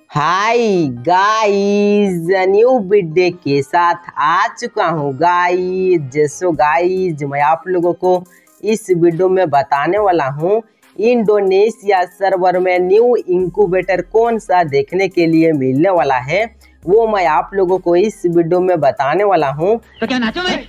Hi guys, new video के साथ आ चुका हूँ गाइस। मैं आप लोगों को इस वीडियो में बताने वाला हूँ इंडोनेशिया सर्वर में न्यू इंक्यूबेटर कौन सा देखने के लिए मिलने वाला है, वो मैं आप लोगों को इस वीडियो में बताने वाला हूँ। तो क्या नाचो मैं?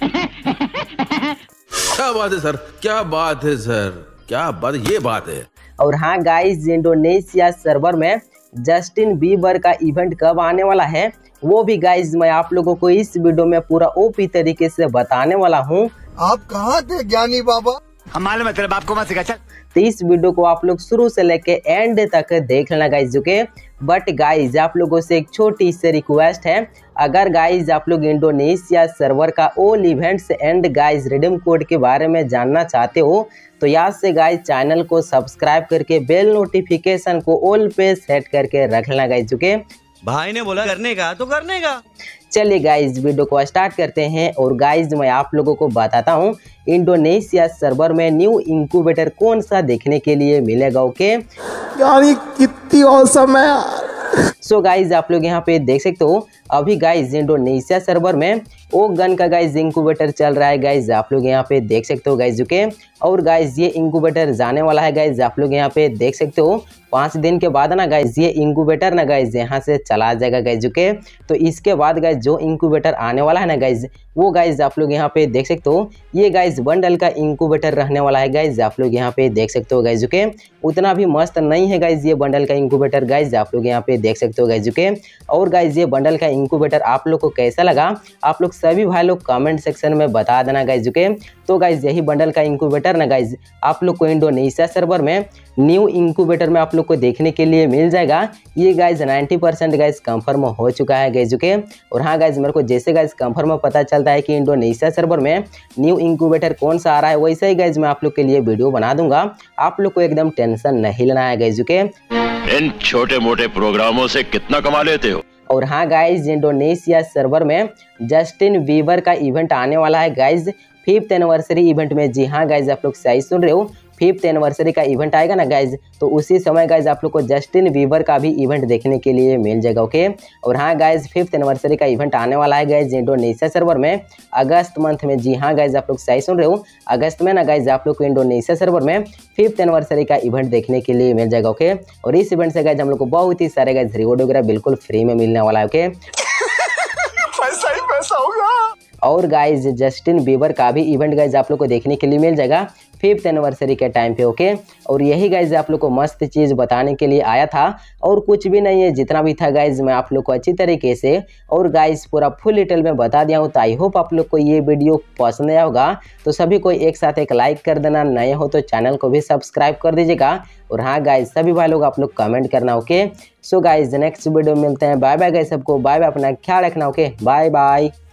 क्या बात है सर, क्या बात है सर, क्या बात, ये बात है। और हाँ गाइस, इंडोनेशिया सर्वर में जस्टिन बीबर का इवेंट कब आने वाला है वो भी गाइस मैं आप लोगों को इस वीडियो में पूरा ओपी तरीके से बताने वाला हूँ। आप कहाँ थे ज्ञानी बाबा? हम मालूम है तेरे बाप को मत सिखा। चल तो इस वीडियो को आप लोग शुरू से लेके एंड तक देख लेना गाइस। ओके, बट गाइस आप लोगों से एक छोटी सी रिक्वेस्ट है, अगर गाइस आप लोग इंडोनेशिया सर्वर का all events and guys redeem code के बारे में जानना चाहते हो तो यहाँ से गाइस चैनल को सब्सक्राइब करके बेल नोटिफिकेशन को ऑल पे सेट करके रख लेना गाइस। ओके, भाई ने बोला करने का तो करने का। चलिए गाइस वीडियो को स्टार्ट करते हैं। और गाइस मैं आप लोगों को बताता हूँ इंडोनेशिया सर्वर में न्यू इंक्यूबेटर कौन सा देखने के लिए मिलेगा। ओके, यार कितनी औसम है यार। सो गाइज आप लोग यहाँ पे देख सकते हो अभी गाइज इंडोनेशिया सर्वर में ओ गन का गाइज इंक्यूबेटर चल रहा है गाइज, आप लोग यहाँ पे देख सकते हो गाइज। ओके, और गाइज ये इंक्यूबेटर जाने वाला है गाइज, आप लोग यहाँ पे देख सकते हो 5 दिन के बाद ना गाइज ये इंक्यूबेटर ना गाइज यहाँ से चला जाएगा गाइज। ओके, तो इसके बाद गाइज जो इंक्यूबेटर आने वाला है ना गाइज वो गाइज आप लोग यहाँ पे देख सकते हो ये गाइज बंडल का इंक्यूबेटर रहने वाला है गाइज, आप लोग यहाँ पे देख सकते हो गाइज। ओके, उतना भी मस्त नहीं है गाइज ये बंडल का इंक्यूबेटर गाइज, आप लोग यहाँ पे देख सकते हो गाइज। ओके, और गाइज ये बंडल का इंक्यूबेटर आप लोग को कैसा लगा आप लोग सभी भाई लोग कमेंट सेक्शन में बता देना गाइज। ओके, तो गाइज यही बंडल का इंक्यूबेटर ना गाइज आप लोग को इंडोनेशिया सर्वर में न्यू इंक्यूबेटर में आप लोग को देखने के लिए मिल जाएगा। ये गाइज 90% गाइज कंफर्म हो चुका है गाइज। ओके, और हाँ गाइज मेरे को जैसे गाइज कंफर्म पता चलता है कि इंडोनेशिया सर्वर में न्यू इंक्यूबेटर कौन सा आ रहा है वैसे ही गाइज मैं आप लोग के लिए वीडियो बना दूंगा, आप लोग को एकदम टेंशन नहीं लेना है गाइज। ओके, इन छोटे मोटे प्रोग्रामों से कितना कमा लेते हो। और हाँ गाइज इंडोनेशिया सर्वर में जस्टिन बीबर का इवेंट आने वाला है गाइज 5th एनिवर्सरी इवेंट में। जी हाँ गाइज आप लोग सही सुन रहे हो, 5th एनिवर्सरी का इवेंट आएगा ना गाइज तो उसी समय गाइज आप लोग को जस्टिन बीबर का भी इवेंट देखने के लिए मिल जाएगा। ओके, और हाँ गाइज 5th एनिवर्सरी का इवेंट आने वाला है गाइज इंडोनेशिया सर्वर में अगस्त मंथ में। जी हाँ गाइज आप लोग सही सुन रहे हो, अगस्त में ना गाइज आप लोग को इंडोनेशिया सर्वर में 5th एनिवर्सरी का इवेंट देखने के लिए मिल जाएगा। ओके, और इस इवेंट से गाइज हम लोग को बहुत ही सारे गाइज रिवॉर्ड वगैरह बिल्कुल फ्री में मिलने वाला है। ओके, पैसा ही पैसा होगा। और गाइज जस्टिन बीबर का भी इवेंट गाइज आप लोग को देखने के लिए मिल जाएगा 5th एनिवर्सरी के टाइम पे। ओके, और यही गाइज आप लोग को मस्त चीज़ बताने के लिए आया था और कुछ भी नहीं है, जितना भी था गाइज मैं आप लोग को अच्छी तरीके से और गाइज पूरा फुल डिटेल में बता दिया हूँ। तो आई होप आप लोग को ये वीडियो पसंद आया होगा, तो सभी को एक साथ एक लाइक कर देना, नए हो तो चैनल को भी सब्सक्राइब कर दीजिएगा। और हाँ गाइज सभी भाई लोग आप लोग कमेंट करना। Okay, so guys next video में मिलते हैं, बाय बाय गाइज सबको, बाय बाय, अपना ख्याल रखना। Okay, bye bye.